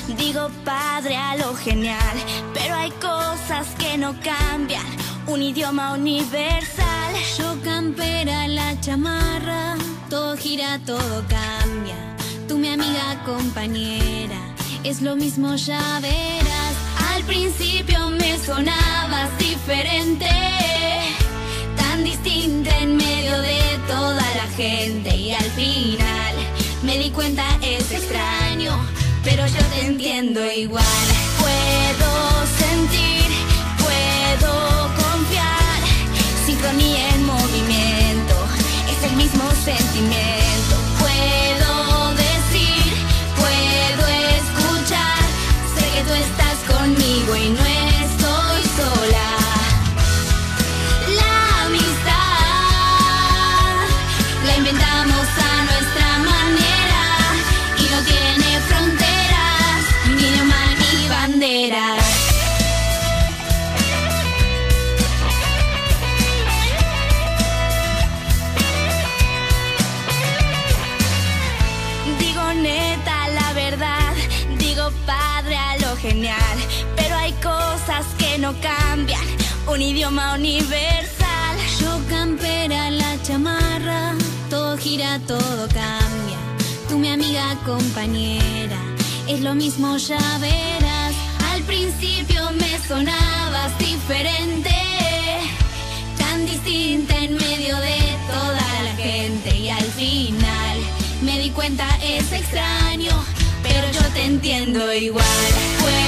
Digo padre a lo genial, pero hay cosas que no cambian. Un idioma universal. Yo campera la chamarra, todo gira, todo cambia. Tú mi amiga compañera, es lo mismo ya verás. Al principio me sonabas diferente, tan distinta en medio de toda la gente. Y al final me di cuenta es extraño, pero yo te entiendo igual. Puedo sentir, puedo confiar, sincronía en movimiento, es el mismo sentimiento. Puedo decir, puedo escuchar, sé que tú estás conmigo y no estoy sola. La amistad la inventamos a nuestra manera y no tiene fronteras, ni idioma ni banderas. Digo neta la verdad, digo padre a lo genial, pero hay cosas que no cambian. Un idioma universal. Yo campera la chamarra, todo gira, todo cambia. Tú mi amiga compañera, es lo mismo ya verás. Al principio me sonabas diferente, tan distinta en medio de toda la gente. Y al final me di cuenta es extraño, pero yo te entiendo igual.